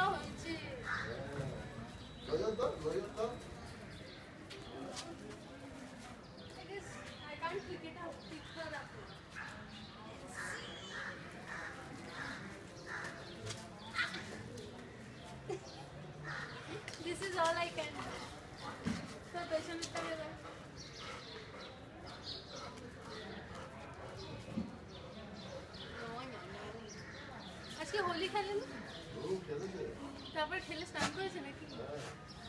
This is all I can do. So patient আজকে হোলি খেলেন তারপর খেলে স্নান করেছে নাকি